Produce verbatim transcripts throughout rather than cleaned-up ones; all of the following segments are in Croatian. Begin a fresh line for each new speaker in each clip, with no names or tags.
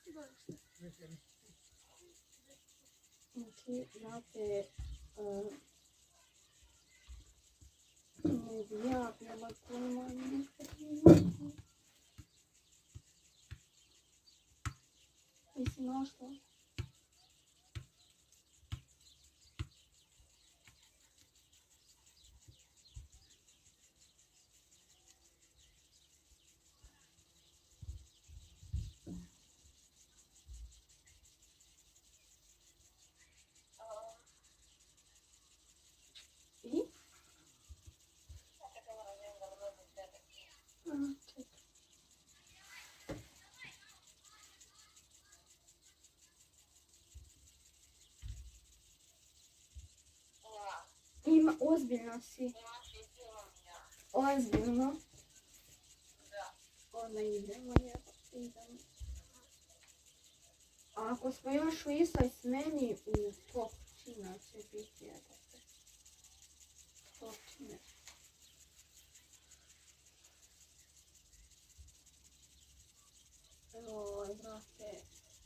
Znači, znate, uh, ne bi ja bila pojma nekada. Nisi našla? I? Aha, čekaj. Ima, ozbiljno si. Ozbiljno. Onda idemo, idemo. A ako smo još u istoj smeni, u popčina će biti jedan. Popčine. Oj, brate.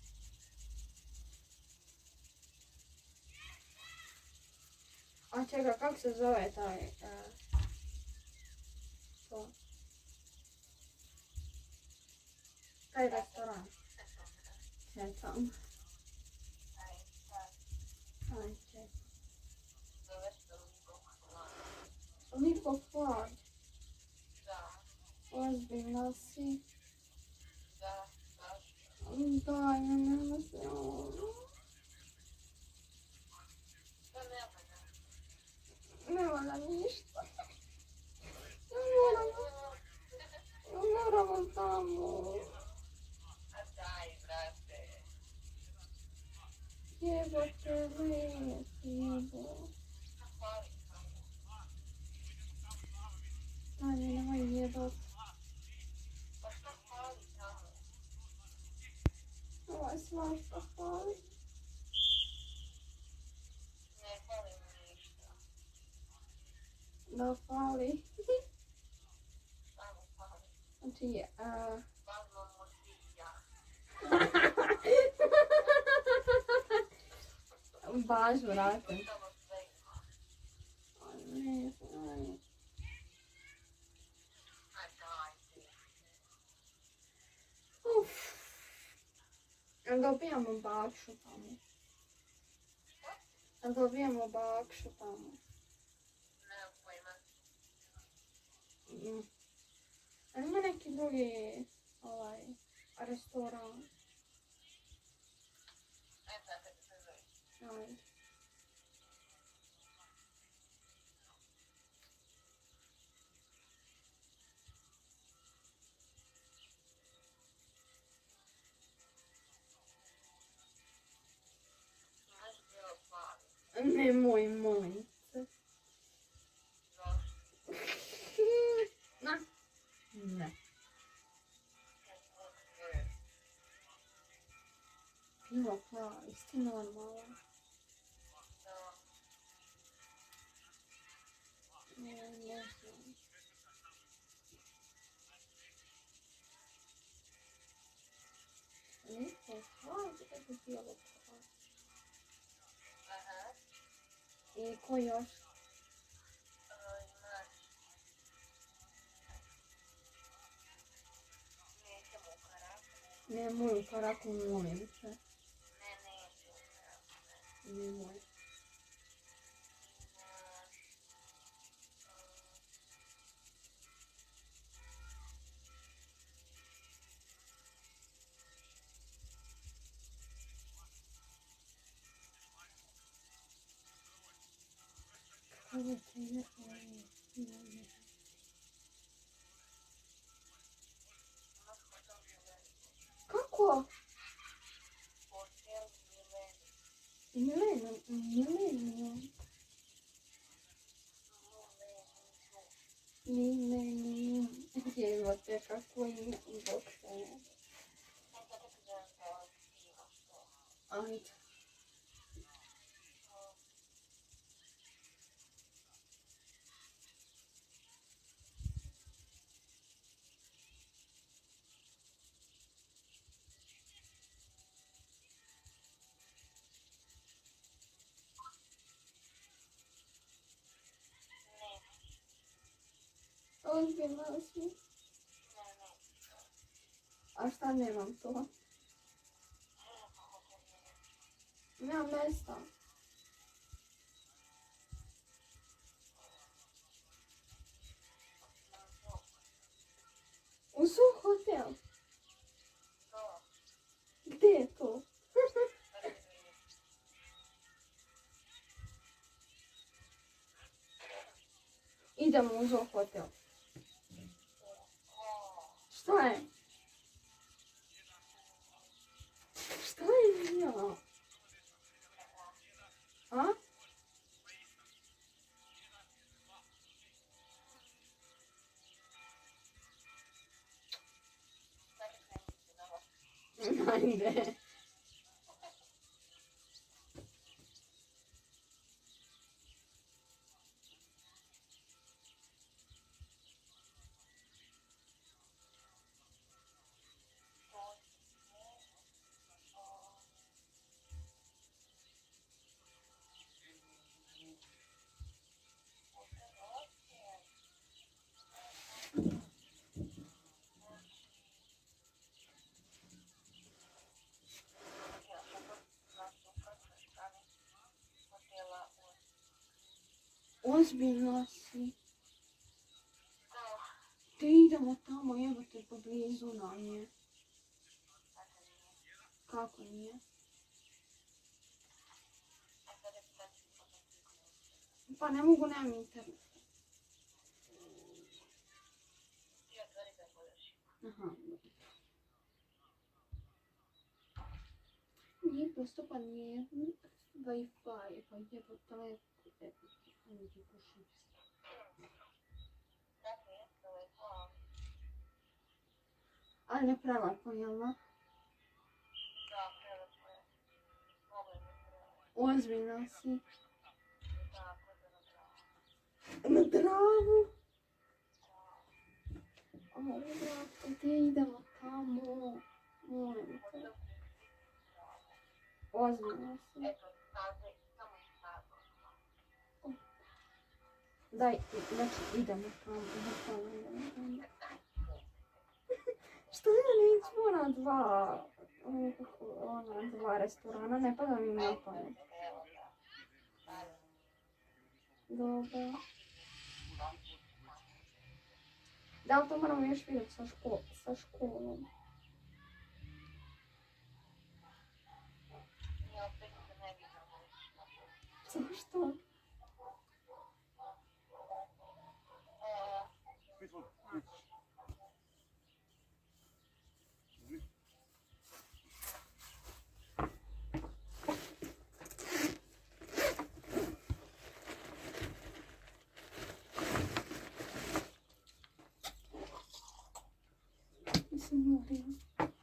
A čekaj, kako se zove taj... Uh, to? Taj restoran. Čekam. Aj, čekam. Lipo Klad. Ozbiljno si. Daj, nema se ono. Ne valja ništa. Moramo. Moramo tamo. Jebote, let, jebo. Daj, nemoj jebat. Ovo je svašta fali.
Ne fali mi ništa.
Da fali.
Samo fali.
Znači je... Uh...
Fali mocija.
Baš, vrate.
Tamo sve ima.
Aj, ne, aj.
Aj, dajte.
Uff. Dobijamo bakšu tamo. Dobijamo bakšu tamo.
Ne pojma.
Mm. A ima neki drugi, ovaj, restoran.
Aj, sad te se zove.
Ajde.
Znaš bilo fali.
Nemoj, molim se.
Zašto?
Na. Ne. Bilo plavi, sti normalno.
Da.
Ne, ne znam. Lipo plavi, kako bilo plavi.
Aha.
I ko još?
Imaš. Nećemo u karaku.
Nemoj u karaku, molim se.
Ne, neću u karaku.
Nemoj. Ovo će je ovo. Kako?
Hotel
Mileno, Mileno. Mileno. Evo te kako ime Bog se ne. Ajde. ozbiljno si.
Ne, ne.
A šta nemam to? Nemam mesta. U svoj hotel.
To.
Gdje je to? Idemo u Zoo hotel. Šta je? Šta je ja? A? Ajde. Ozbiljno si. Te idemo tamo, evo te poblizu nam je. Kako nije? Pa ne mogu, nemam internet. Aha. Nije dostupan nijedan Wi-Fi, pa jebote, ajde ti pušim. Ali ne prelepo, jel da?
Da, prelepo je.
Ozbiljno si.
Da, kod na travu.
Na travu? O, brate, gdje idemo tamo? Molim te. Ozbiljno si.
Eto, staze, samo staze.
Daj, znači idemo tamo, bukvalno idemo tamo. Što ja neću na dva, ono, kako, ona, dva restorana, ne pada mi na pamet. Dobro. Da li to moramo još vidjeti sa, ško sa školom?
Ja opet se ne vidimo.
Zašto? Mislim, moram.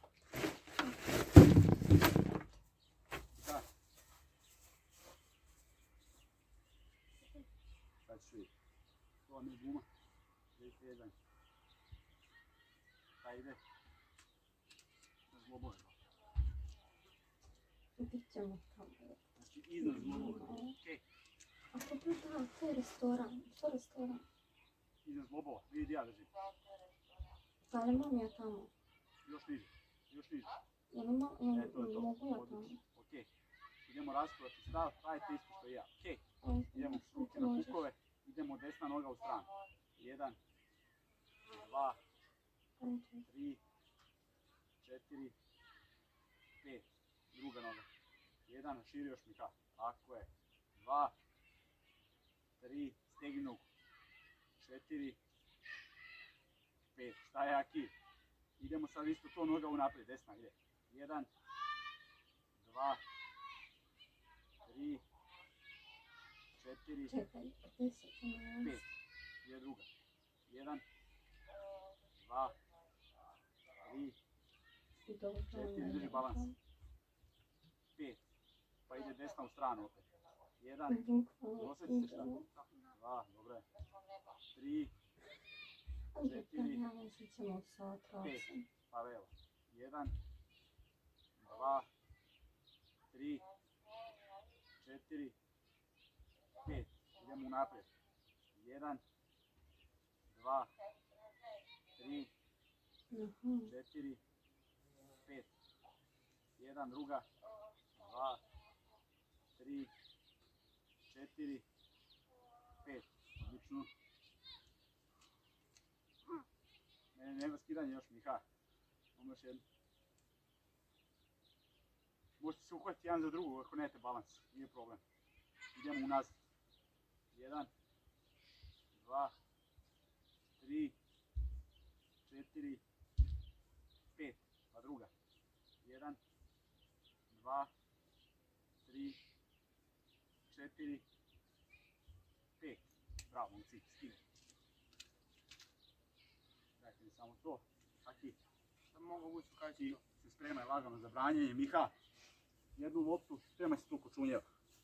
Sad ću vidjeti. To vam je guma. Vidite jedan. Šta ide? Zglobove.
Gdje ćemo tamo?
Znači iznad zglobove. Okej.
A to je da, to je restoran. Što je restoran?
Iznad zglobova. Vidi ja držim.
Da li imam ja tamo?
Još niže. Još niže.
Ja ne mo- ja
E, to je to.
mogu ja tamo?
Odlično. Okej. Idemo raspravati stav. Radite isto što i ja. Okej.
Ajde,
Idemo
što
ruke
ti
na
možeš?
kukove. Idemo desna noga u stranu. Jedan. Dva.
Ajde.
Tri. Četiri. Pet. Druga noga. Jedan. Širi još mi ka. Tako je. Dva. Tri. Stegni nogu. Četiri. Pet. Šta je aki? Idemo sad isto to noga unaprijed. Desna ide. Jedan. Dva. Tri. Četiri.
Čekaj, deset,
Pet. Ide druga. Jedan. Dva. Tri.
dobro.
Četiri, drži balans. Pet. Pa ide desna u stranu opet. Jedan. Osjeti se šta? Dva. Dobro je. Tri. Četiri. Pet. Pa evo. Jedan. Dva. Tri. Četiri. Pet. Idemo unaprijed. Jedan. Dva. tri,
Aha.
četiri, pet. Jedan, druga, dva, tri, četiri, pet. Odlično. Ne, nema skidanja još, Miha. Imamo još jednu. Možete se uhvatiti jedan za drugu ako nemate balans, nije problem. Idemo unazad. Jedan, dva, tri, četiri, pet. Pa druga. Jedan, dva, tri, četiri, pet. Bravo, momci, skine. Dajte mi samo to. Aki,
Sam mogu ući kaj
ti se spremaj lagano za branjenje. Miha, jednu loptu, spremaj se tu kočunjeva.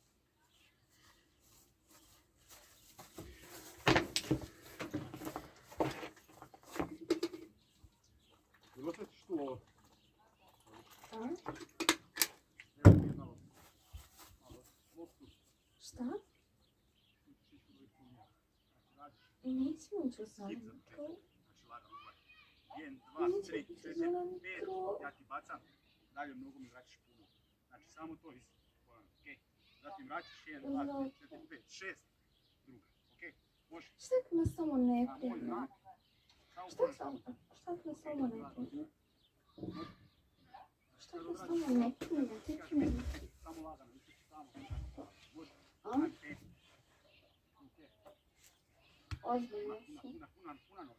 Jel osjetiš tu ovo?
Šta?
Evo ti jedna lopta. Malo loptu.
Šta?
Čisto da ispunjava. Znači radiš
Nisi učio sam
skip za
mikro.
početak. Znači lagano uzvaj. Jedan, dva,
Neću
tri,
biti
četiri,
za
pet.
mikro.
Ja ti bacam. Dalje nogom mi vraćaš puno. Znači samo to isto. Okej. Zatim vraćaš jedan, dva, tri, četiri, pet, šest. Druga. Okej. Može.
Šta ako me samo ne
A, moj
primi?
znak. Samo
Šta
možeš
sam?
samo.
Šta ako me samo ne primi?
Može.
Šta ako me samo ne primi? Ti primi?
Samo lagano, ističi samo. Može.
A?
Ajde, pet. Okej.
Ozbiljno
Puna,
si.
puna, puna, puna noga.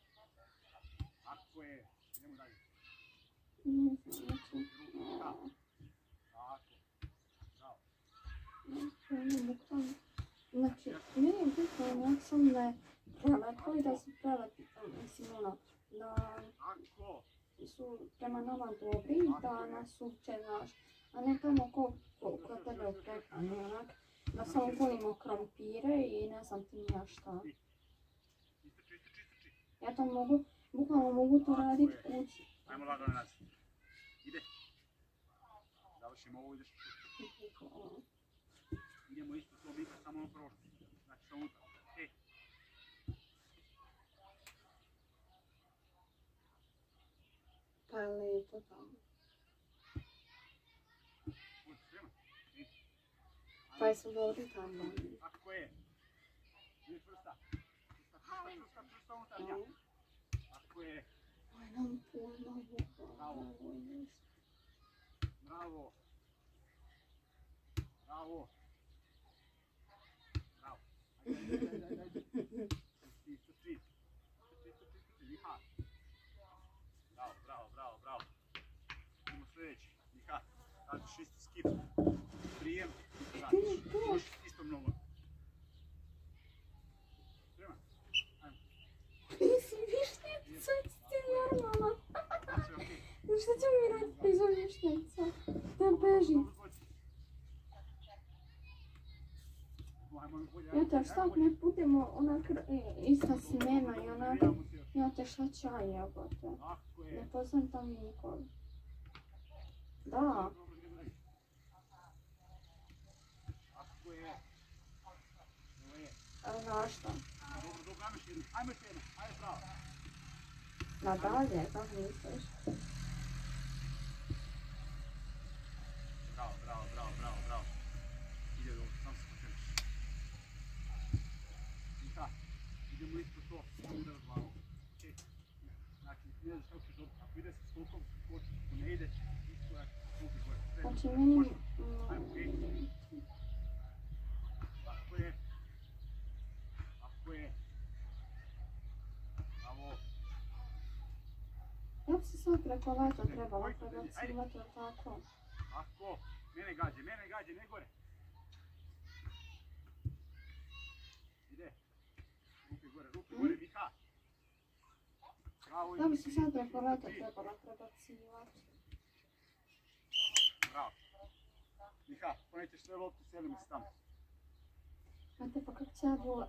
Tako je. Idemo dalje.
Ne znam, znači...
Tako. Tako. Bravo.
Ne mogu. Znači, meni je bitno onak sam da je prelepo i da su prelepi, mislim ono, da
Tako.
su prema nama dobri i da nas uče, znaš, a ne tamo ko, ko, ko tebe u prehrani, onak, da samo volimo krompire i ne znam ti nija šta.
Ističi, ističi, ističi.
Ja to mogu, bukvalno mogu to raditi kući.
Ajmo lagano nazad. Ide. Završimo ovo, ideš tu. Idemo isto to Mika, samo ono prvo. Znači samo unutra. Ej.
Pa je lijepo tamo.
Budi spreman. Ej.
Pa je su dobri tamo.
Tako je. Ide čvrsta. Čvrsta, čvrsta, čvrsta, čvrsta unutarnja. Tako je.
Aj nam puno,
Bravo.
bukvalno.
Bravo. Bravo. Bravo. Ajde, ajde, ajde, ajde, ajde. Isti, isto tri. Isto, isto, isto, isto, Miha. Bravo, bravo, bravo, bravo. Idemo sljedeći. Miha, radiš isti skip. Prijem. Radiš. Još istom nogom. Spreman. Ajmo.
Nisi višnjica, ti normalno.
Sve okej.
Šta ćemo mi raditi bez višnjica? Da beži.
Dobro, dođi. Ajmo, ajmo, bolje,
Ja
ajmo,
te
bolje,
šta
ajmo,
ako ne budemo onak e, ista smjena i onak,
Prijavamo se još.
ja te šta čaj jebote.
Tako je.
Ne poznam tam nikog. Da,
Dobro, dobro, idemo dalje. Tako je. Ovo je.
ali znaš šta?
Dobro, dobro, ajmo još jednu. Ajmo još jednu. Ajde, bravo.
Nadalje, kako misliš?
Bravo, bravo, bravo, bravo, bravo. Ide dobro, sam se pokreniš. Miha, idemo isto to, samo udar glavom. Okej. Znači, ne znaš kako ćeš dobiti. Ako ide sa skokom, skoči. Ako ne ide, iskorak, skupi gore. Sve.
Znači meni...
Može. Ajmo, okej. Tako je. Tako je. Bravo.
Ja bi se sad preko leta trebala prebacivati, ili tako?
Tako. Mene gađe, mene gađe, ne gore. Ide. Ruke gore, ruke gore, Miha. Bravo.
Ja bi se
isti,
sad preko leta
isti,
trebala prebacivati.
Bravo. Miha, ponećeš sve loptu, selimo se tamo.
Znate pa kako će ja bila?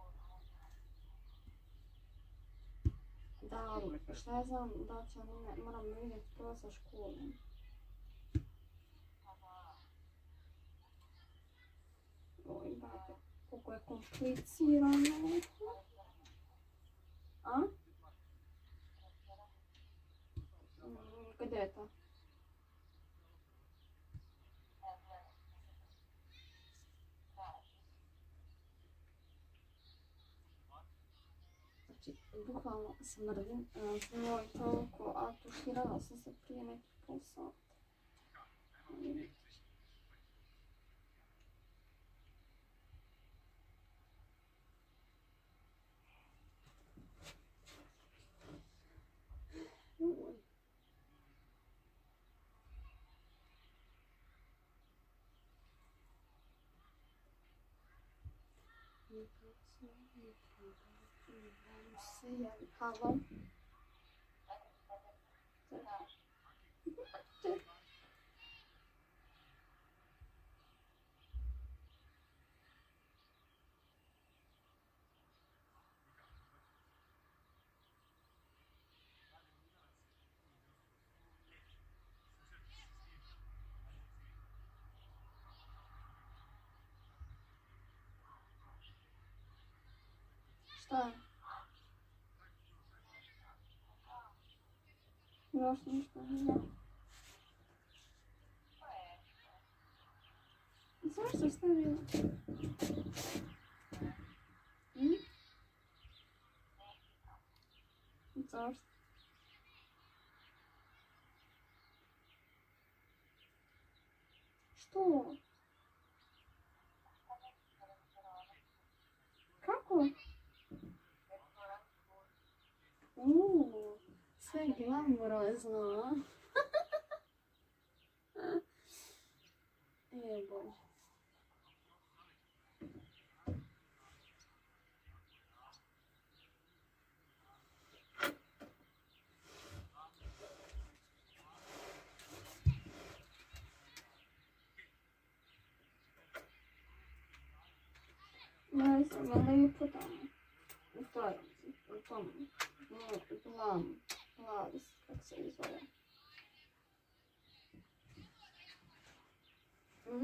Da, šta ja znam da će oni me, moram vidjeti to sa školom. Oj, brate, koliko je komplicirano. A? Gdje je to? Znači, bukvalno smrdim. Njoj toliko, a tuširala sam se prije nekih pol sata. Uj. Se javi. Halo? Šta je? Još ništa nije. Zašto stavila? Hm? Zašto? Što? Kako? Uuu, sve glamurozno. E, bože. Ne znam, ali je potom. U toj, u tom, u plam, plavis, kako se izvore. Mhm.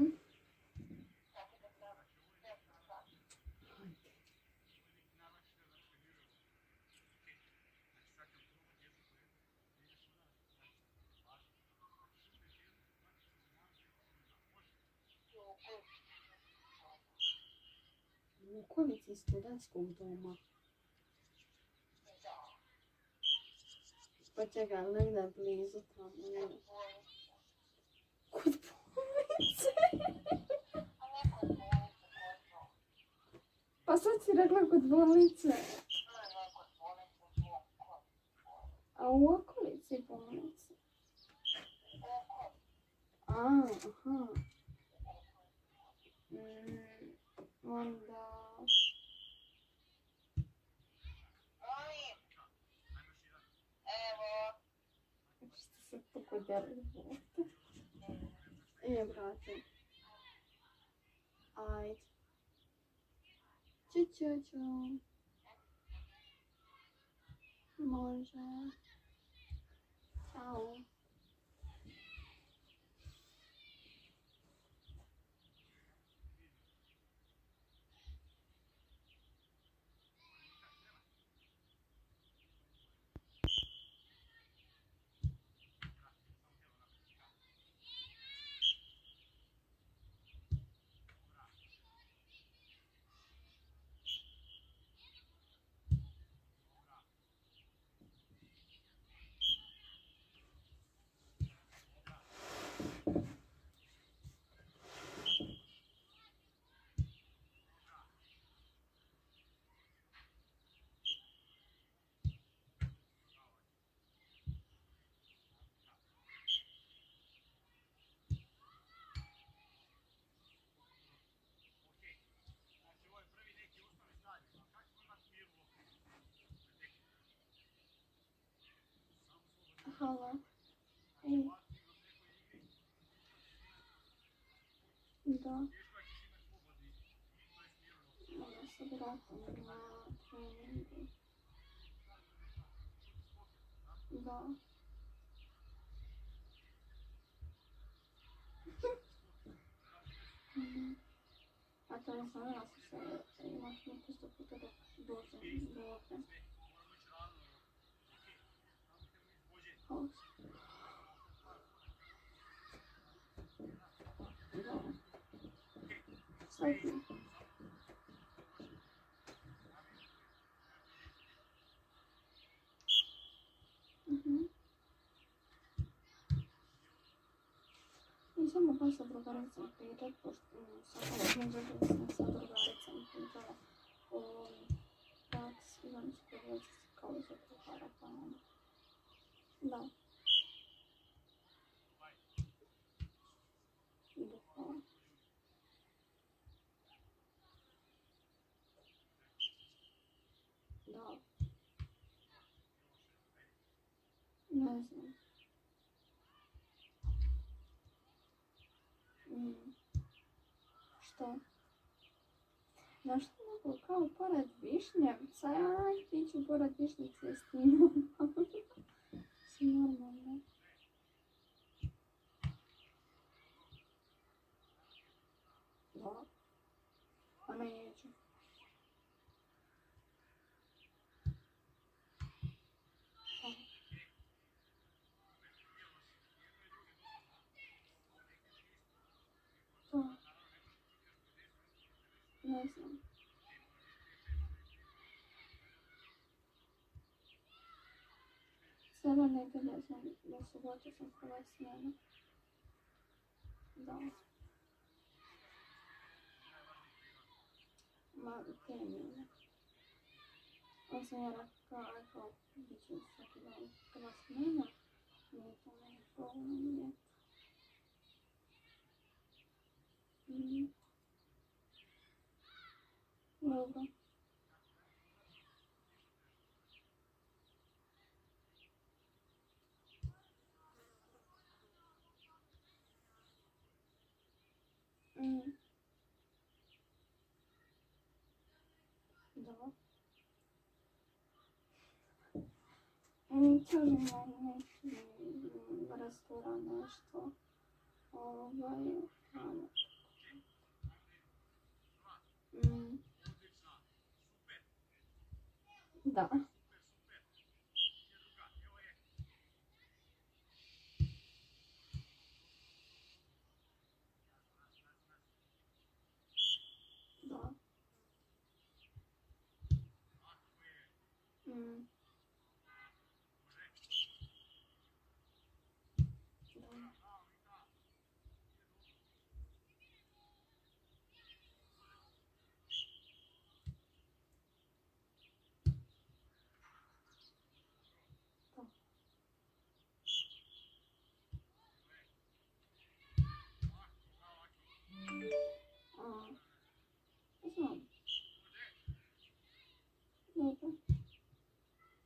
U okolici studentskog doma. Pa čekaj, negdje blizu tamo. Kod bolnice? Pa sad si rekla kod bolnice. A u okolici bolnice? A, aha. Mm, onda... Što se pogodili ovdje? E, brate. Ajde. Ću, ću, ću. Može. Ćao. Halo. Ej. Da. Ja se vratim na treningu. Da. Mhm. A to je samo ja sam se imaš neki sto puta dok dođem do ovdje. Haos. Svaki. Mhm. I samo baš sa drugaricom pitat, pošto um, svakako međutim sam sa drugaricom pitala o praksi, znači pogledati se kao za kuhara, pa ono. Da. Bukvalno. Da. Ne znam. Mm. Što? Znaš što mogu kao pored Višnjevca, aj ti ću pored Višnjice s tim si normalno. Da. A neću. To. Ne znam. Sada nedelje sam, do subote sam prva smjena. Da. Ma, temije. On sam ja rekao, kao, bit ću svaki dan prva smjena. Nije to meni problem, nije. Mm. Dobro. Mm. Da. Mm, kažemo neki restoran, nešto. Ovaj, tamo. Mm. Da. Da. Mm. Da. Da. A, znam. Dobro.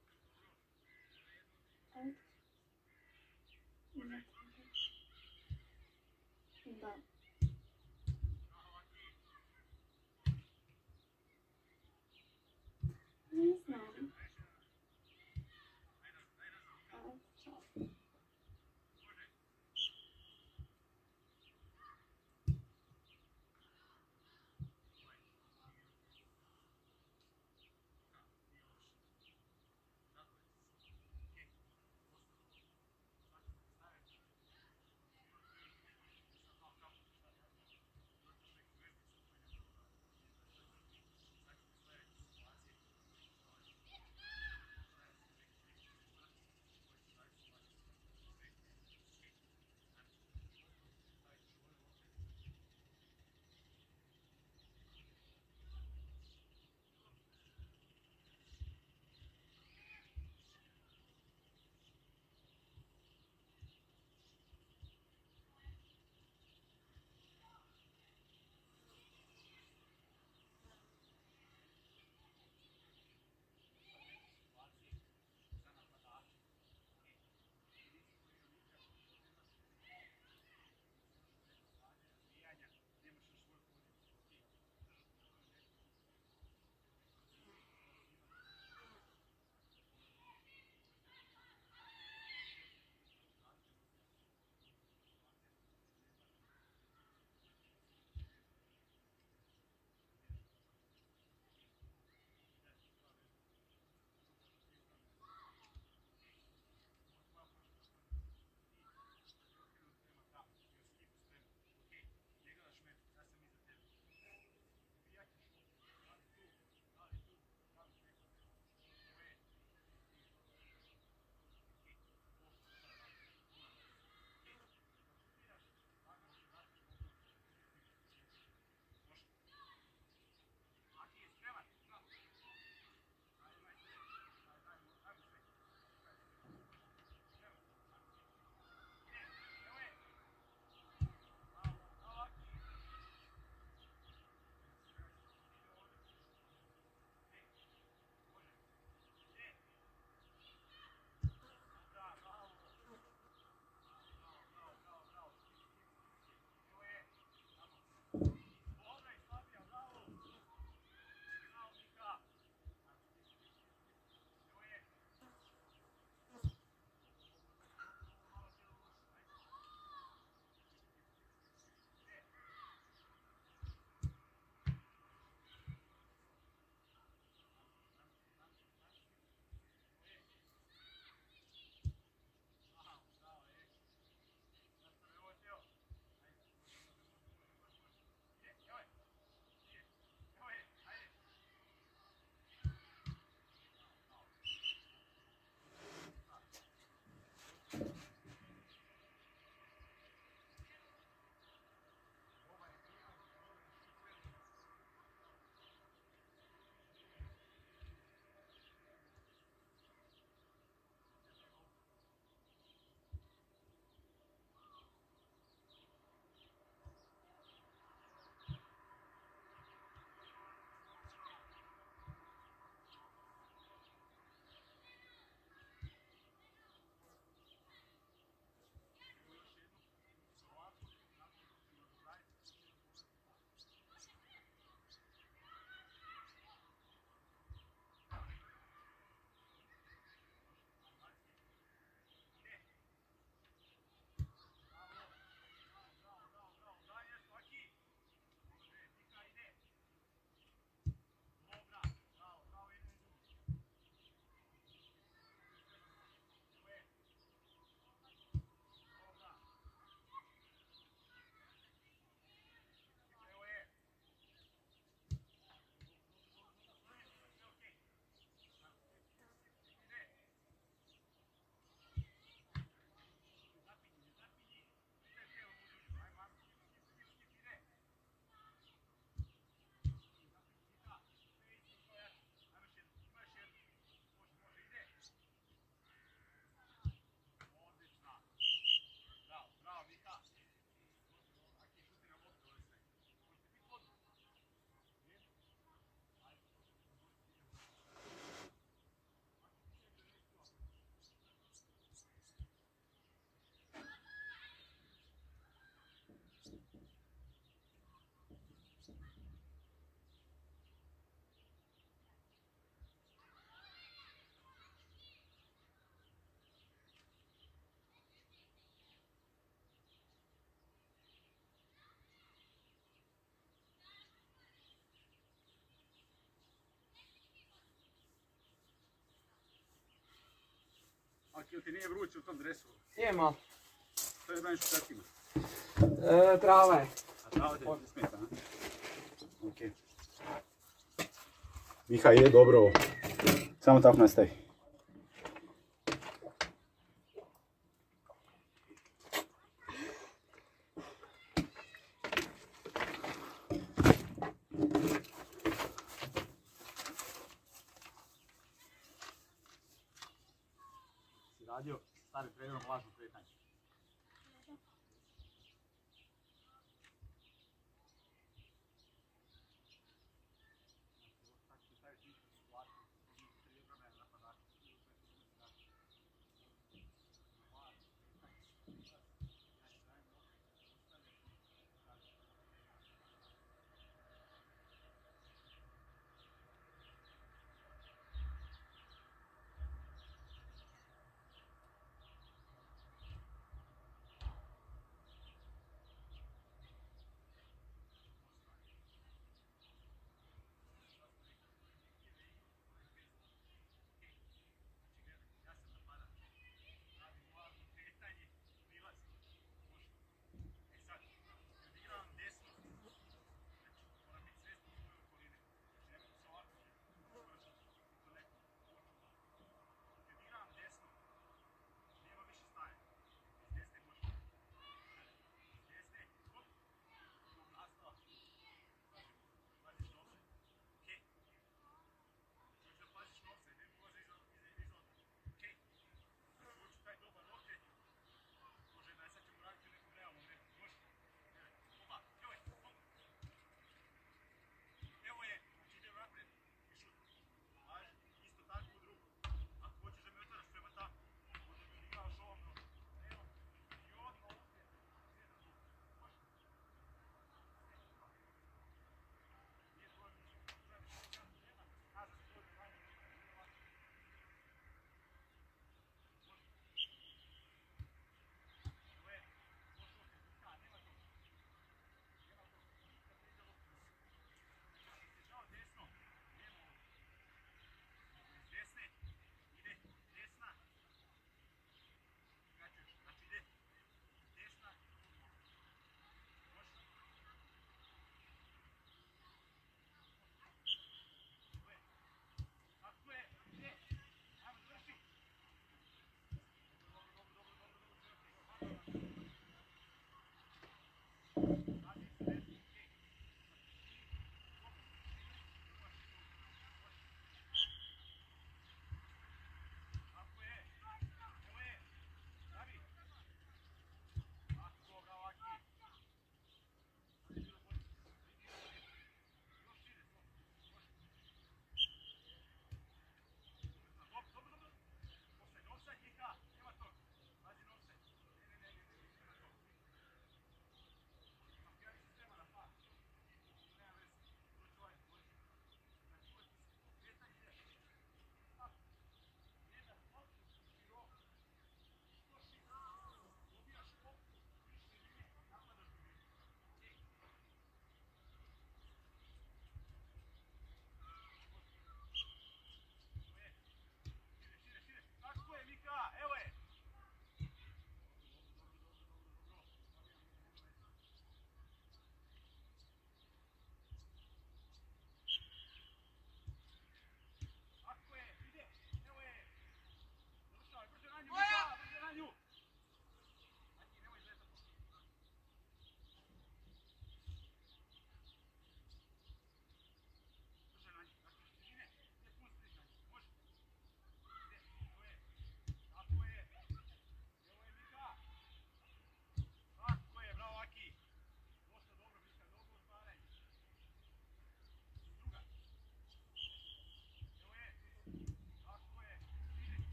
Ako ti nije vruće u tom dresu,
Je malo.
to je braniš u šatkima.
E, trava je.
A trava te ne smeta, a? Okej. Miha, je dobro ovo. Samo tako nastavi. Si radio stari trenerom lažno kretanje.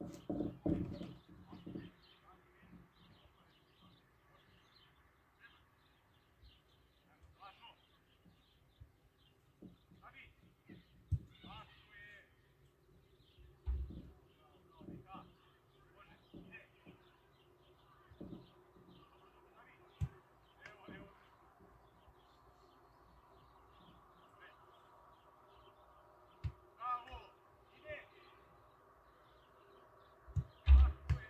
Bravo! Ide! Tako je!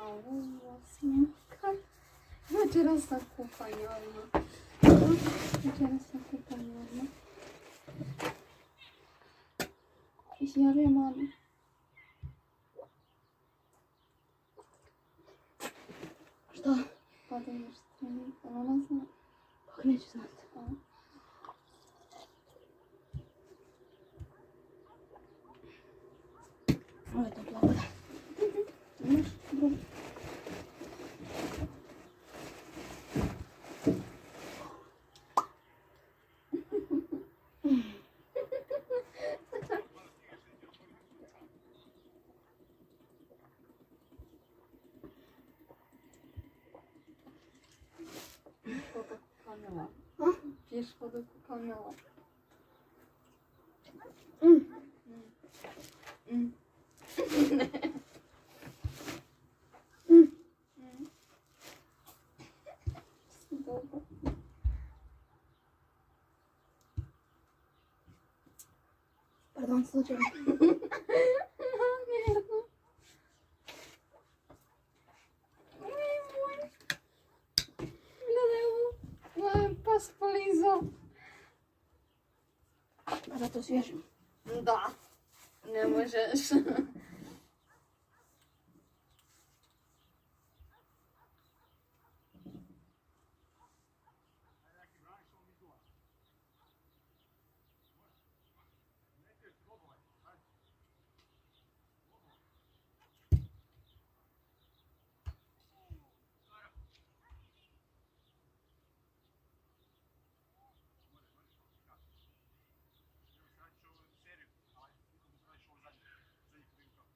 Au, snimka. Večeras sa kupanje odmah. Večeras sa kupanje odmah. Javio mami.
Šta?
Pa da ideš s trening, ali ona zna.
Kako neću znati?
A?
Ovo je topla voda.
Imaš drugi? Voda kukanila. Piješ vodu kukanila.
Mm.
Mm. Dobro.
Pardon, slučajno.
Namjerno. Nemoj. Gledaj ovo. Ovo je pas polizao.
Pa zato svježim.
Da. Ne možeš.
Seriju, ali radiš ovo zadnji, zadnji koji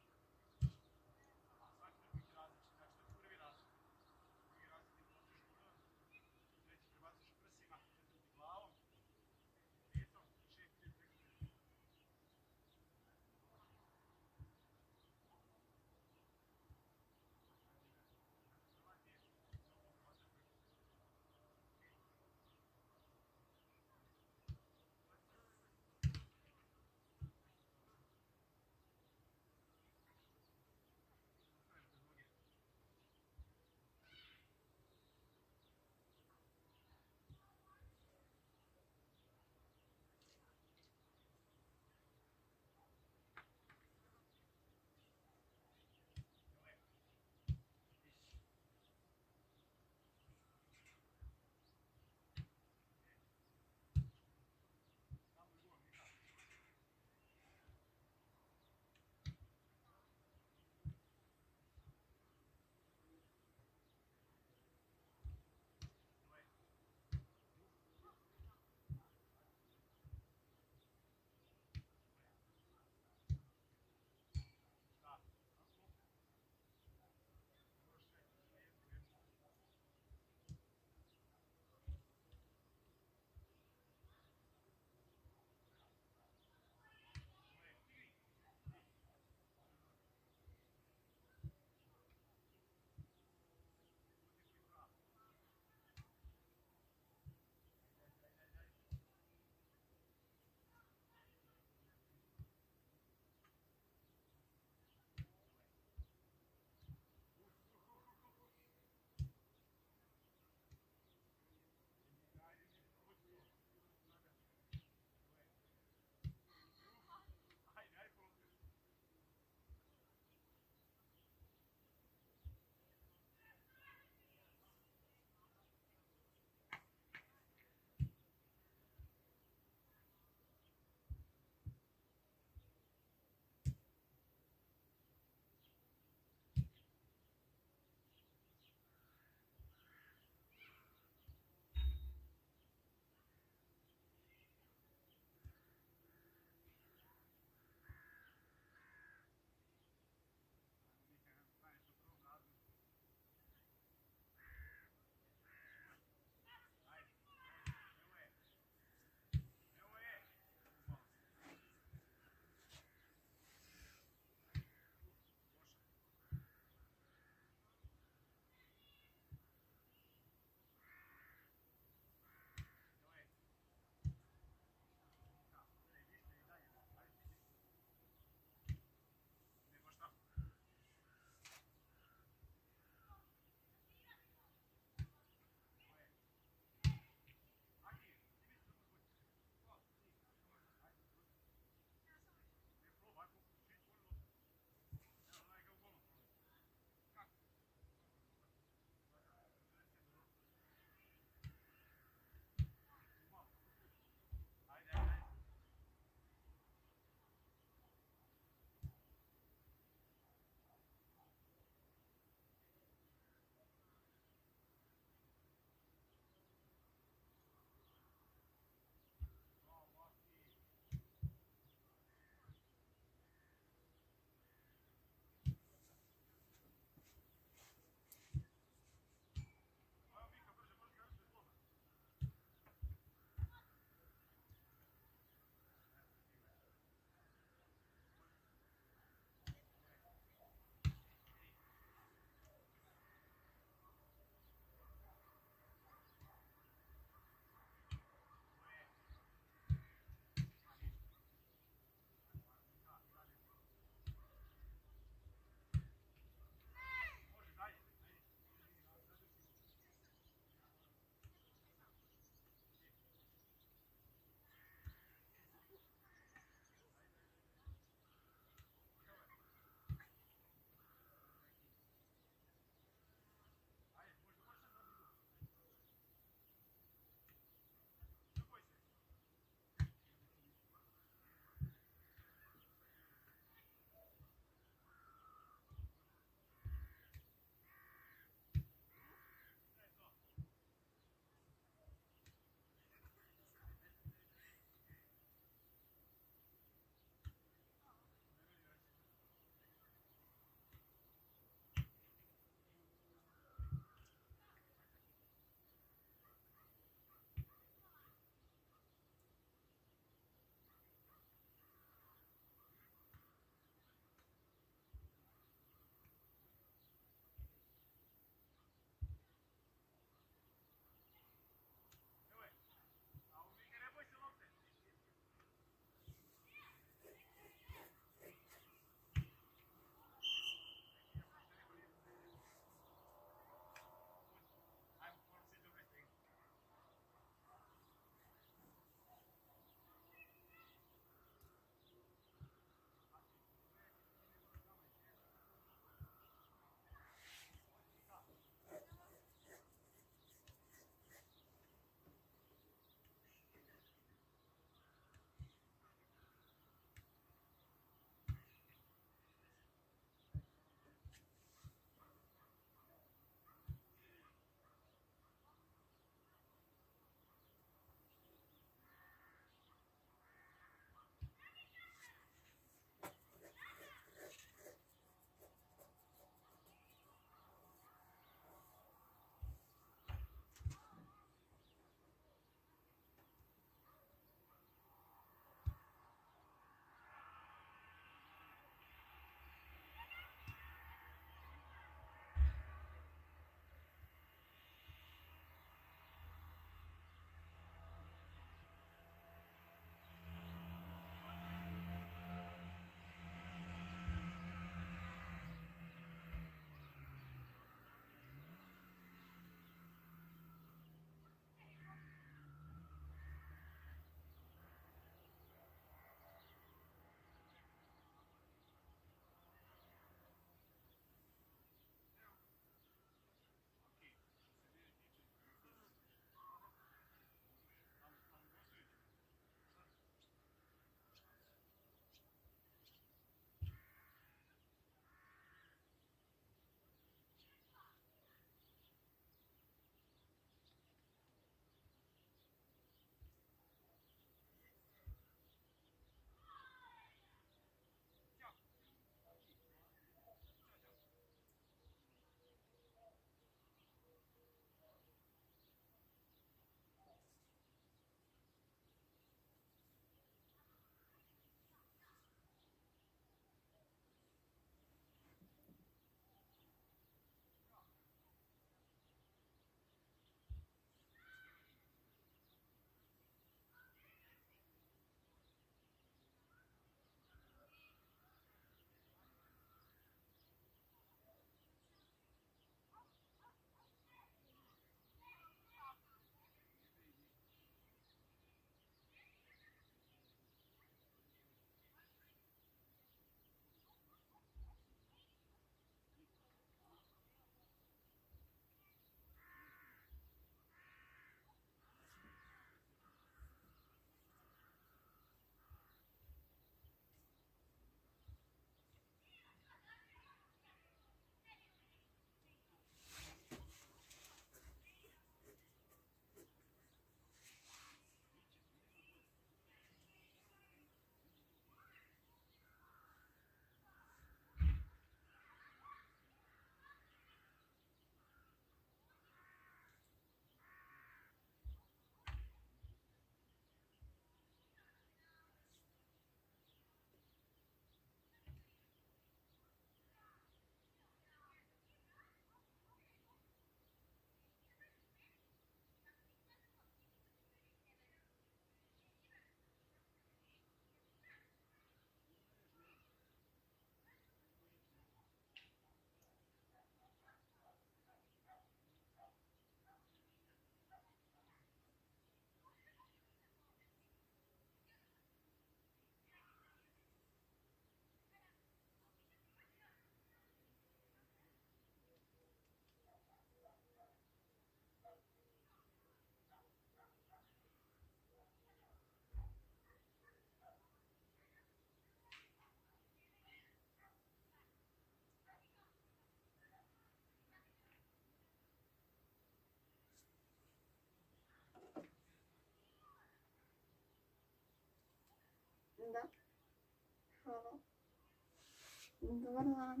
Да. Halo. Dobar dan.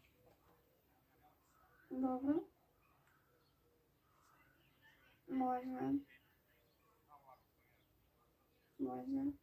Dobro. Može. Može.